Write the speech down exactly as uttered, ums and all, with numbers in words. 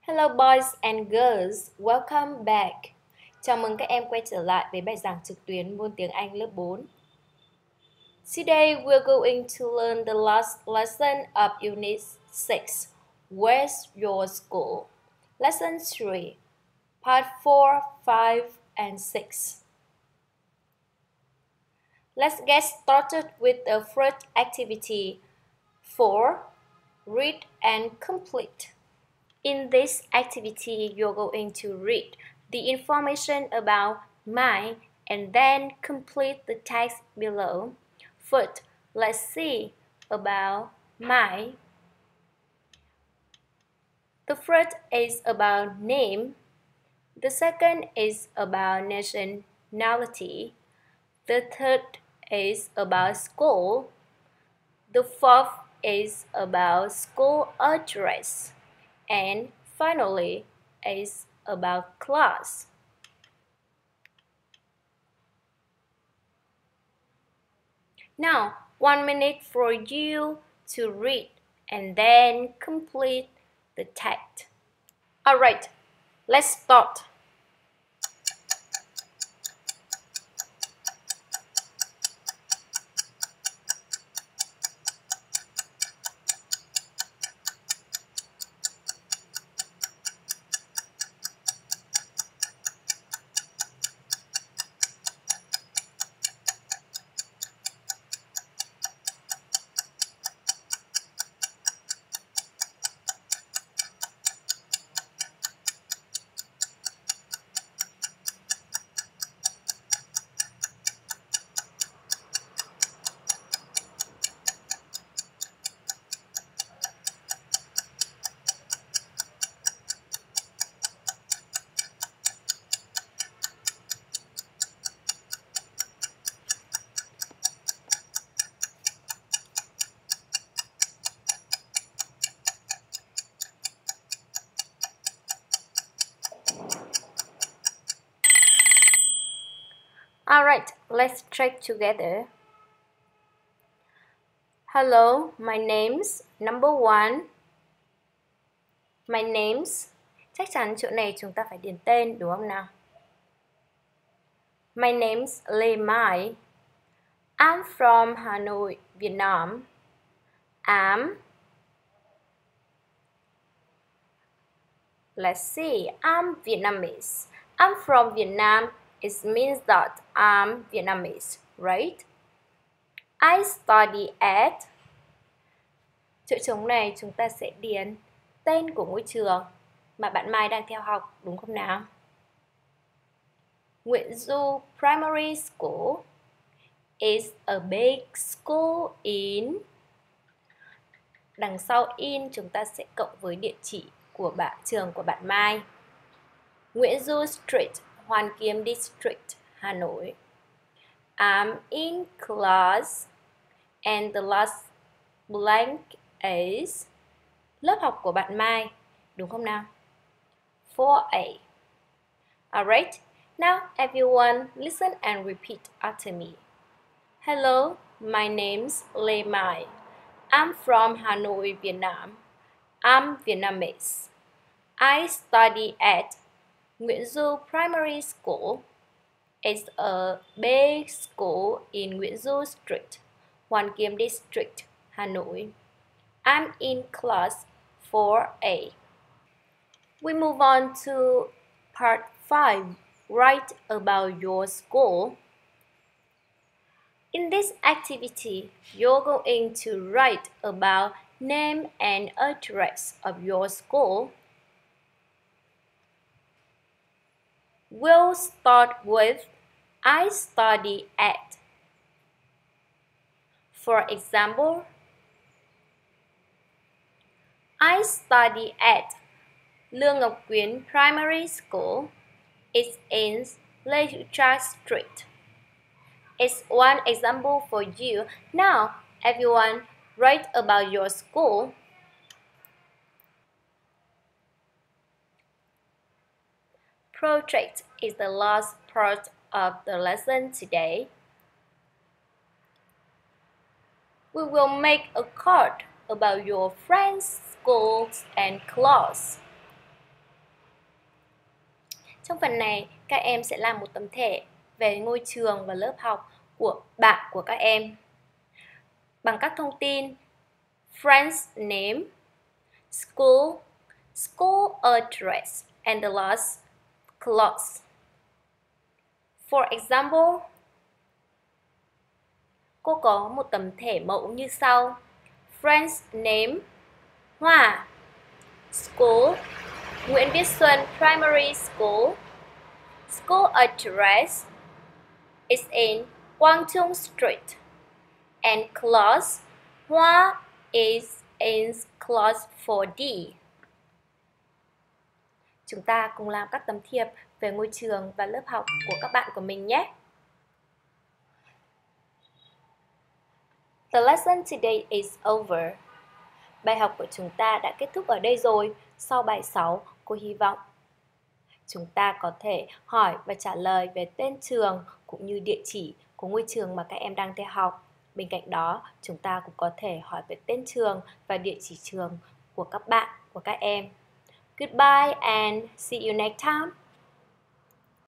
Hello boys and girls, welcome back. Chào mừng các em quay trở lại với bài giảng trực tuyến môn tiếng Anh lớp bốn. Today we're going to learn the last lesson of Unit six. Where's your school? Lesson three, Part four, five, and six. Let's get started with the first activity. four. Read and complete. In this activity, you're going to read the information about my and then complete the text below. First, let's see about my. The first is about name. The second is about nationality. The third is about school. The fourth is about school address. And finally, is about class. Now, one minute for you to read and then complete the text. Alright, let's start. Alright, let's check together. Hello, my name's number one. My name's. Chắc chắn chỗ này chúng ta phải điền tên đúng không nào? My name's Lê Mai. I'm from Hanoi, Vietnam. I'm. Let's see, I'm Vietnamese. I'm from Vietnam. It means that I'm Vietnamese, right? I study at. Chỗ trống này chúng ta sẽ điền tên của ngôi trường mà bạn Mai đang theo học, đúng không nào? Nguyễn Du Primary School is a big school in. Đằng sau in chúng ta sẽ cộng với địa chỉ của bạn trường của bạn Mai. Nguyễn Du Street, Hoàn Kiếm District, Hà Nội. I'm in class and the last blank is. Lớp học của bạn Mai, đúng không nào? four A. Alright, now everyone listen and repeat after me. Hello, my name's Lê Mai. I'm from Hanoi, Vietnam. I'm Vietnamese. I study at Nguyễn Du Primary School. It's a big school in Nguyễn Du Street, Hoàn Kiếm District, Hà Nội. I'm in class four A. We move on to part five. Write about your school. In this activity, you're going to write about name and address of your school. We'll start with I study at. For example, I study at Lương Ngọc Quyến Primary School. It's in Lê Hữu Trác Street. It's one example for you. Now, everyone, write about your school. Project is the last part of the lesson today. We will make a card about your friends, schools, and class. Trong phần này, các em sẽ làm một tấm thẻ về ngôi trường và lớp học của bạn của các em bằng các thông tin friend's name, school, school address, and the last clause. For example, cô có một tấm thẻ mẫu như sau. Friend's name Hoa, school Nguyễn Viết Xuân Primary School, school address is in Quang Trung Street, and class Hoa is in class four D. Chúng ta cùng làm các tấm thiệp về ngôi trường và lớp học của các bạn của mình nhé. The lesson today is over. Bài học của chúng ta đã kết thúc ở đây rồi. Sau bài sáu, cô hy vọng chúng ta có thể hỏi và trả lời về tên trường cũng như địa chỉ của ngôi trường mà các em đang theo học. Bên cạnh đó, chúng ta cũng có thể hỏi về tên trường và địa chỉ trường của các bạn, của các em. Goodbye and see you next time.